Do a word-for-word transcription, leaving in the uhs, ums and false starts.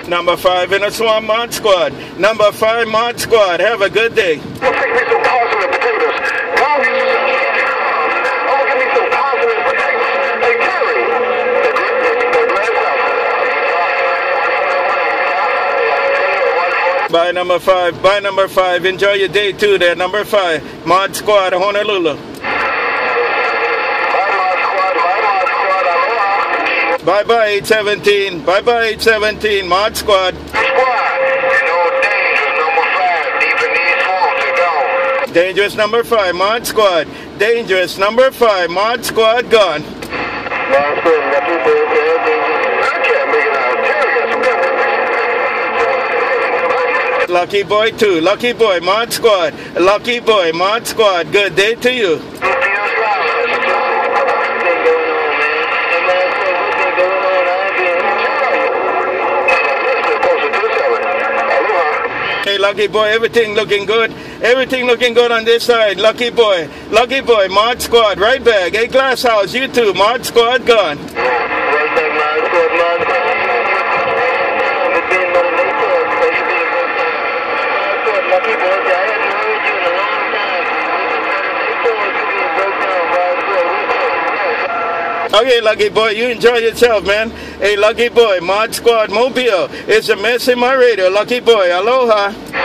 Number five in the Swamp Mod Squad. Number five Mod Squad. Have a good day. Go fix me some positive potatoes. Go. Oh, give me some positive potatoes. Hey, Terry. Bye, number five. Bye, number five. Enjoy your day too there. Number five. Mod Squad, Honolulu. Bye-bye, eight seventeen. Bye-bye, eight seventeen. Mod Squad. Squad. You know, dangerous number five. Deep in these swamps, it's gone. Dangerous number five. Mod Squad. Dangerous number five. Mod Squad gone. I can't make it out. Terry, Lucky Boy two. Lucky Boy. Mod Squad. Lucky Boy. Mod Squad. Good day to you. Hey, Lucky Boy, everything looking good. Everything looking good on this side. Lucky Boy. Lucky Boy, Mod Squad, right back. Hey, Glass House, you too. Mod Squad gone. Right back, Mod Squad, Mod Squad. Lucky Boy, I haven't heard you in a long time. Okay, Lucky Boy, you enjoy yourself, man. Hey, Lucky Boy, Mod Squad Mobile. It's a mess in my radio. Lucky Boy, aloha.